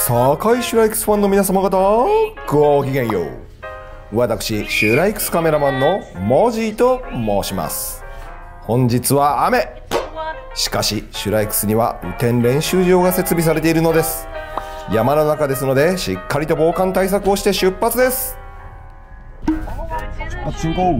堺シュライクスファンの皆様方、ごきげんよう。私シュライクスカメラマンのモジーと申します。本日は雨。しかしシュライクスには雨天練習場が設備されているのです。山の中ですのでしっかりと防寒対策をして出発です。出発進行。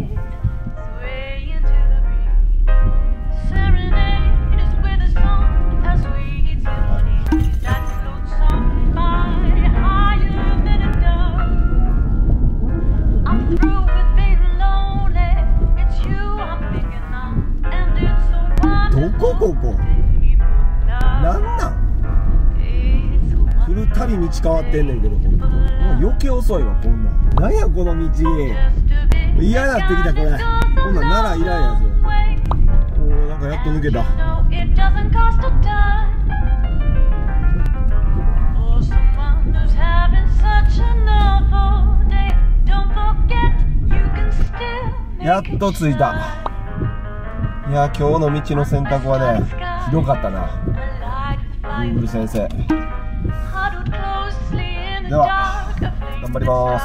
ここなんなん来るたび道変わってんねんけど、ほんともう余計遅いわ。こんなんやこの道、嫌になってきた。これこんなんならいらんやつ。おー、なんかやっと抜けた。やっと着いた。いや、今日の道の選択はね、ひどかったな。Google 先生。では、頑張ります。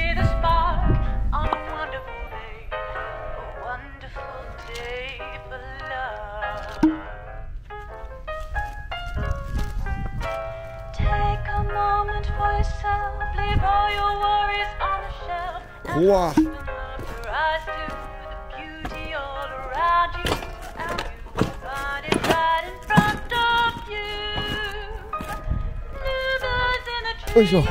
怖っ。よいしょ。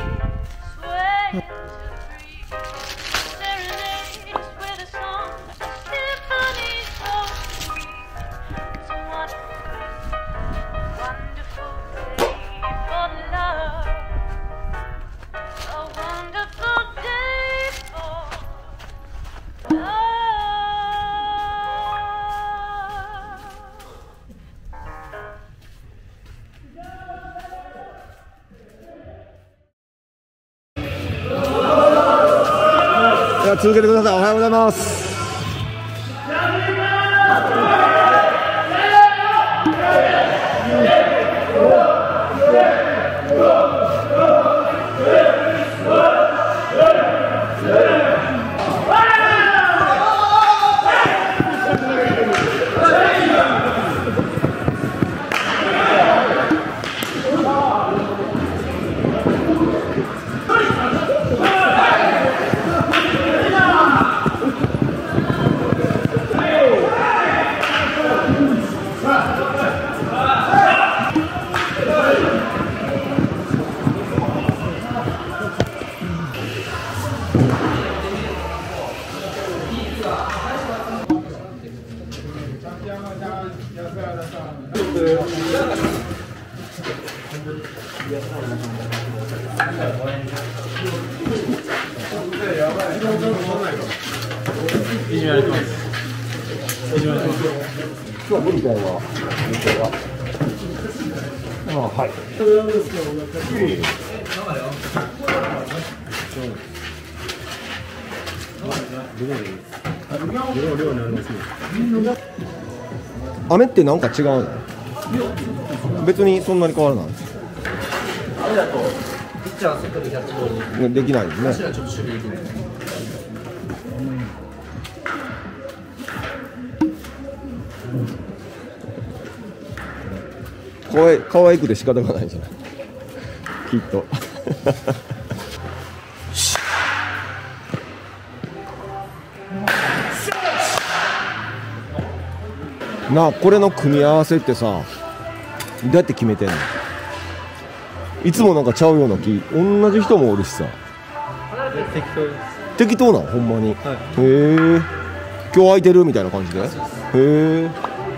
続けてください。おはようございます。今日は無理だよ。はい。雨ってなんか違うの？別にそんなに変わらない。雨だとピッチャーはセットでキャッチボールできないですね。足がちょっと守備できない。可愛くて仕方がないんじゃない？きっと。なあ、これの組み合わせってさ、どうやって決めてんの？いつもなんかちゃうような気。同じ人もおるしさ。適当です。適当なの？ほんまに。はい、へえ。今日空いてるみたいな感じで。へえ。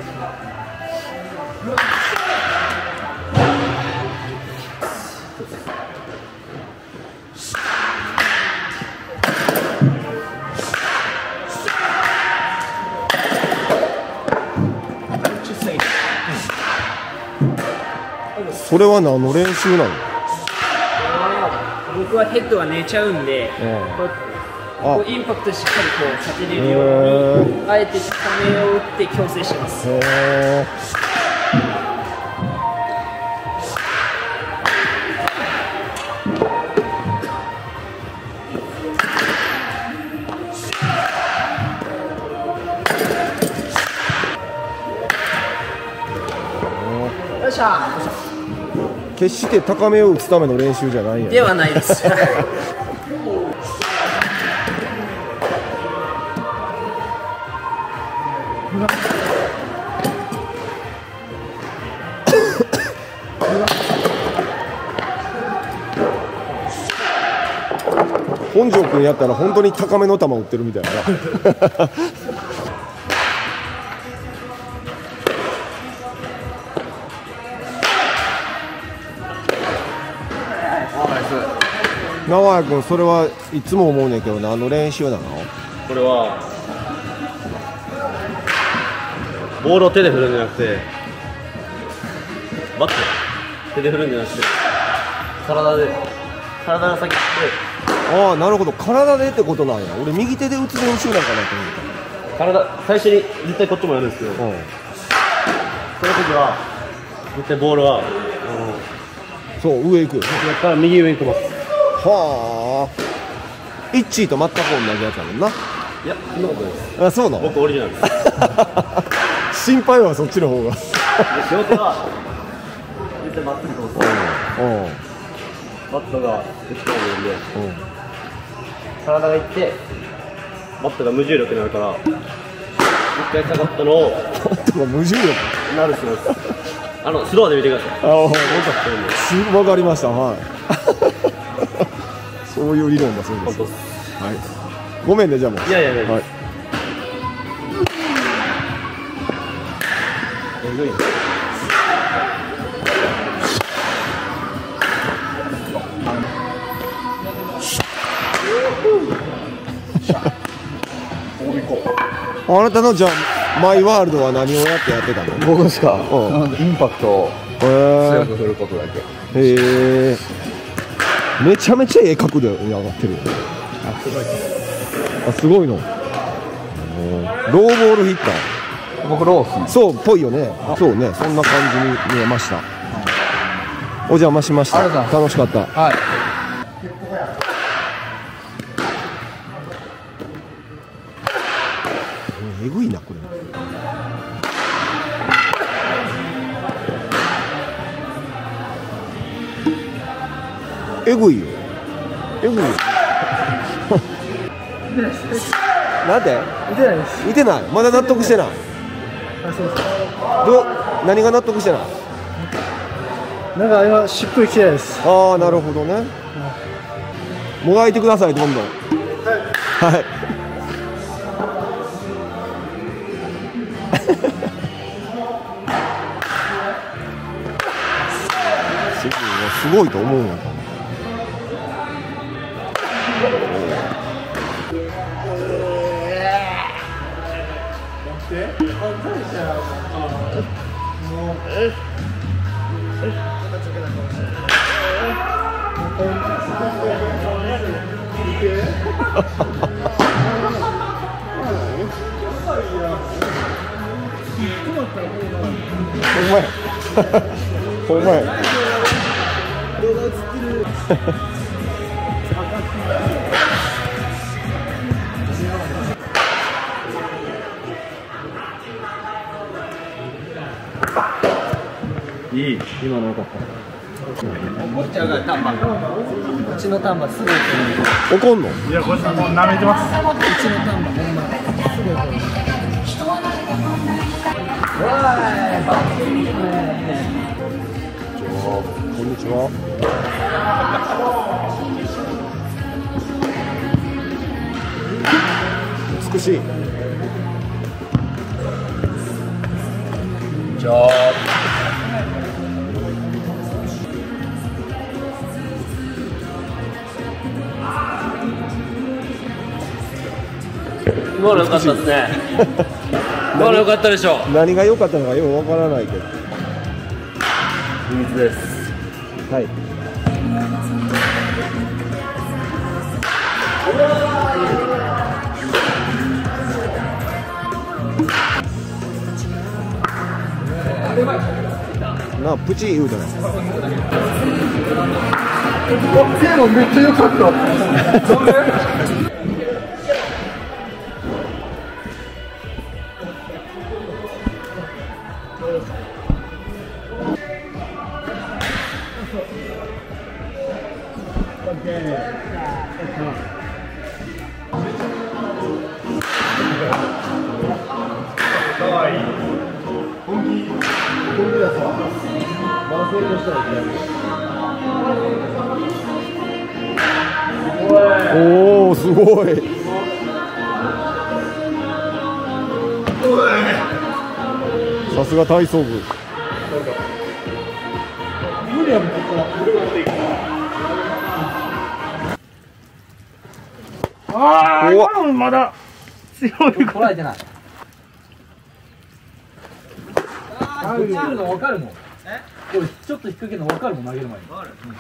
それは何の練習なの？ 僕はヘッドが寝ちゃうんで、こうインパクトしっかりこうかけれるようにあえて高めを打って矯正します。 決して高めを打つための練習じゃないんや、ね、 ではないです本庄君やったら本当に高めの球打ってるみたいな長谷君、それはいつも思うねんけど何の練習なの？ これはボールを手で振るんじゃなくて、バット手で振るんじゃなくて体が先にああ、なるほど、体でってことなんや。俺右手で打つ練習なんかなと思った。 最初に絶対こっちもやるんですけど、その時は絶対ボールはそう上行く。 やったら右上に飛ばす。 はあ、イッチーと全く同じやつだもんな。 いや、そんなことないです。 あ、そうなの？ 僕オリジナルです心配はそっちの方が。 両手は絶対まっすぐ飛ばす。バットが後ろにいるんで、体がいってバットが無重力になるから、一回下がったのをバットが無重力なるそうです。スローで見てください。 わかりました。はいそういう理論だそうです。はい、ごめんね、じゃあもう。 いやいやいや、はい、 あなたのじゃあマイワールドは何をやってたの？ 僕ですか、インパクトを強く振ることだけ。 へえ、めちゃめちゃええ角度に上がってる。あ、すごいの。ローボールヒッター。 僕ロース。 そうっぽいよね。そうね、そんな感じに見えました。お邪魔しました。楽しかった。 はい。 えぐいなこれ。えぐいよ。えぐいよ。なんで？見てないです。見てない。まだ納得してない。何が納得してない？ なんか今しっくりきてないです。 ああ、なるほどね。もがいてください、どんどん。はい。すごいと思うんや。ほんまや。 いい、今の良かった。 怒っちゃうからタンバこっちのタンバすぐ怒んの？ いや、これもう舐めてます。 うちのタンバほんますぐ怒る。 こんにちは。美しい。 じゃあ今の良かったですね。今の良かったでしょう。 何が良かったのかよくわからないけど。 秘密です。 はい。なあ、プチ言うじゃない。 でもめっちゃ良かった。 おお、すごい。さすが体操部。 ああ、今のまだ強い。 捉えてない。ああ、打ち来るの分かるもん。これちょっと引っ掛けるの分かるもん、投げる前に。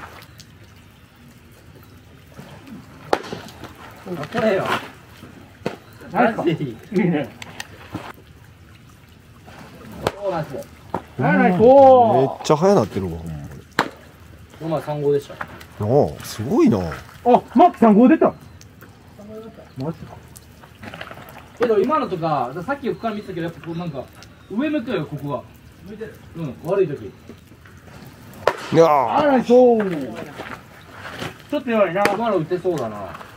これよ。マジでいい。 いいね。 そうなんですよ。 はい、おめっお。 ちゃ速なってるわ。 この前3号でした。 ああ、すごいな。 あ、マック3号出た。マジか。 けど今のとか、さっき横から見てたけど、やっぱこうなんか上向くよ、ここが。向いてる。うん、悪い時。 いやー、 あら、そう。ちょっと弱いな。 今の打てそうだな。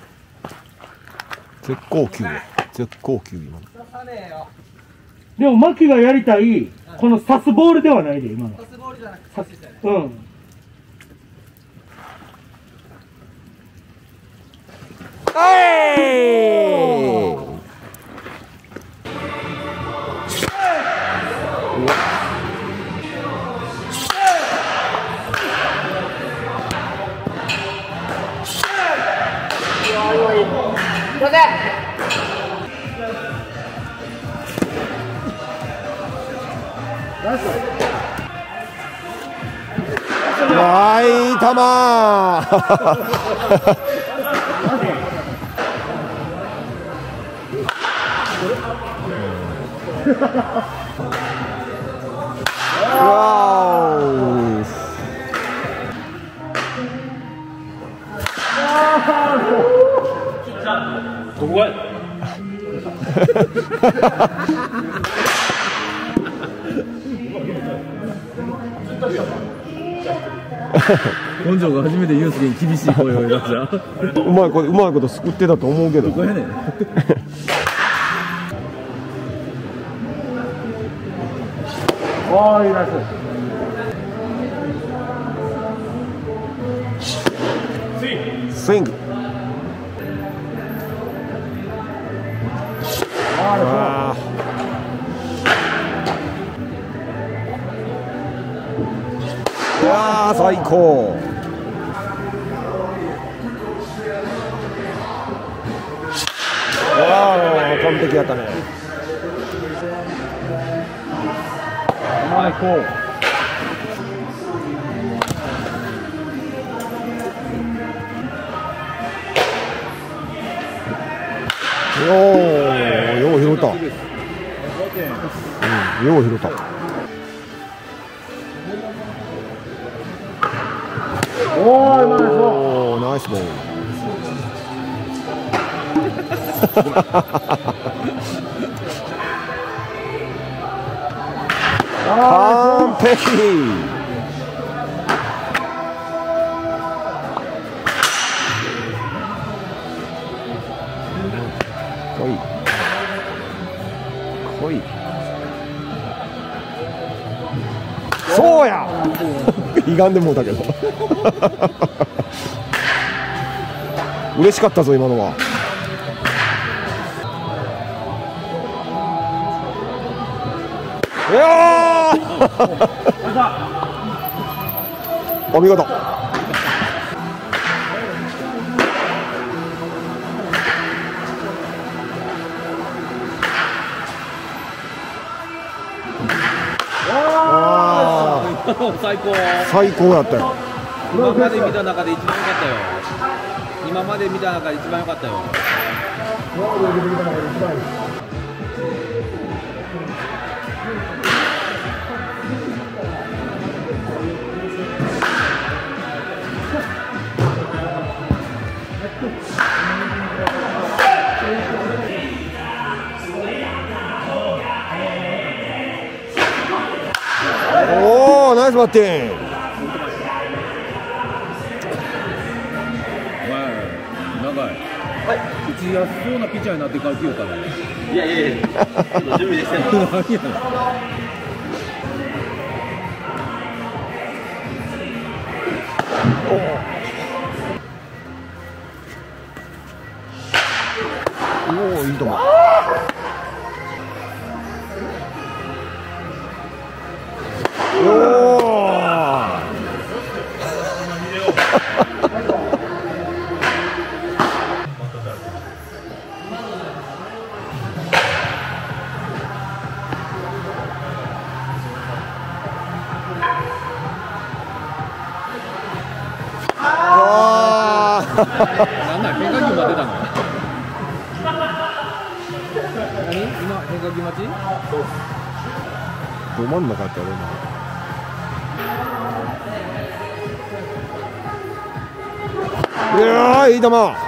絶好球や。絶好球今の。 でも、マッキーがやりたい、この刺すボールではないで、今の。 パスボールじゃなくて、 刺す。うん。 いい球わーどこが本庄が初めてユースケに厳しい声を言いました。 うまいこと救ってたと思うけど。 どこやねん。 ああ、いいな。 スイング。あー、いやー最高。わー完璧やったね。 最高。 よう拾った。うん、よう拾った。おー、ナイスボール。完璧。来い来い。そうや歪んでもうたけど嬉しかったぞ今のは。いやーお見事。 最高。 最高やったよ。 今まで見た中で一番良かったよ。今まで見た中で一番良かったよ。 おーナイスバッティング。 ちやすそうなピッチャーになってから言うたら。 いやいやいや、ちょっと準備できてない。 おお、いいと思う。おなんだ、変化球が出たの。何？今変化球待ち？ ど真ん中やったやろ今。いやー、いい球。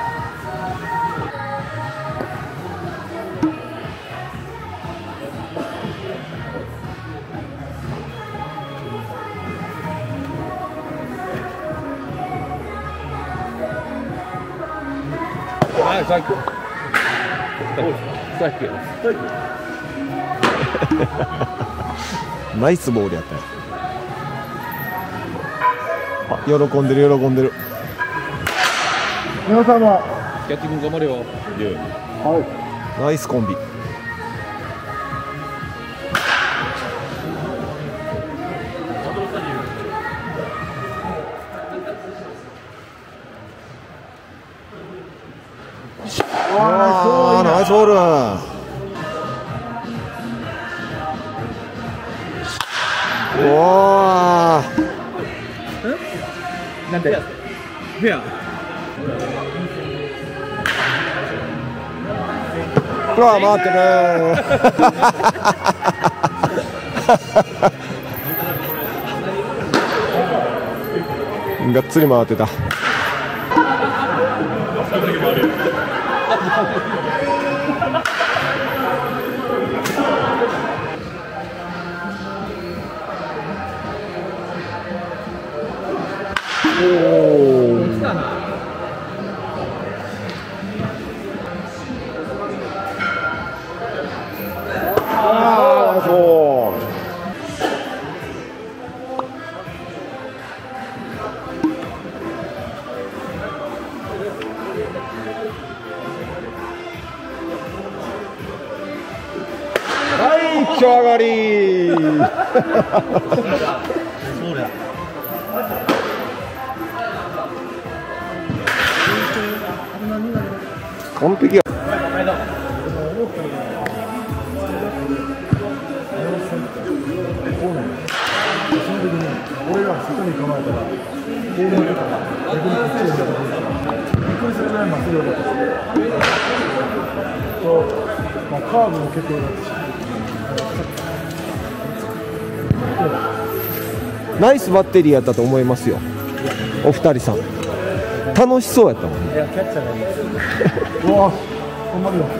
はい、最高。最高。 ナイスボールやったよ。あ、喜んでる喜んでる。 皆様、 キャッチ君頑張れよ。 ナイスコンビ。あー、ナイスボール。おー、 なんで？フェア。 うわ、回ってる。がっつり回ってた。ああ、そう。はい、気上がり。完璧や。 俺が外に構えたら、ボールが出たら、逆にこっちに出たら、びっくりするぐらいまっすぐだったし、まあ、カーブも結構良かったし。 ナイスバッテリーやったと思いますよ。お二人さん。楽しそうやったもんね。 いや、キャッチャーがいいです。うわ、ほんまによ。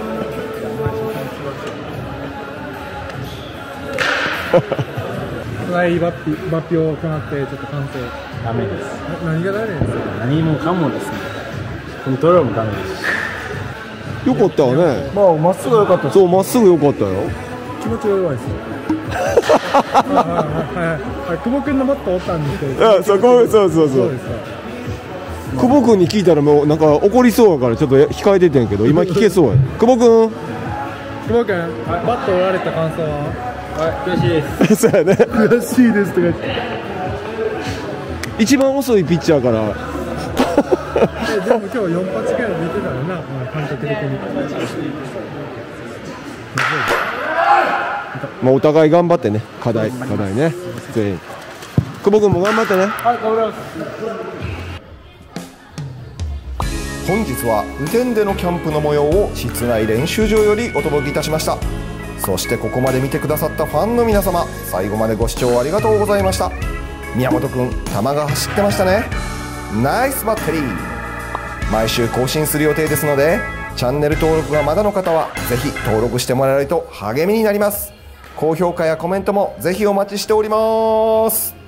はい、抜票を行ってちょっと完成。 ダメです。 何がダメですか？ 何もかもですね。コントロールもダメですし。 よかったわね。 まあ、まっすぐ良かったし、 そう、まっすぐよかったよ。 気持ちが弱いですよ。はい、久保君のバットおったんですけど。 あ、そこ、そうそうそう。 ですか。 久保君に聞いたらもうなんか怒りそうやからちょっと控えててんけど今聞けそうや。久保君。 久保君、バット折られた感想は？ 悔しいです。 そうやね。 悔しいですとか言って。 一番遅いピッチャーから。 でも今日4発ぐらい出てたよな、感覚的に。 まあお互い頑張ってね。課題ね。全員。久保君も頑張ってね。 はい、頑張ります。 本日は雨天でのキャンプの模様を室内練習場よりお届けいたしました。そしてここまで見てくださったファンの皆様、最後までご視聴ありがとうございました。宮本くん、球が走ってましたね。ナイスバッテリー。毎週更新する予定ですので、チャンネル登録がまだの方はぜひ登録してもらえると励みになります。高評価やコメントもぜひお待ちしております。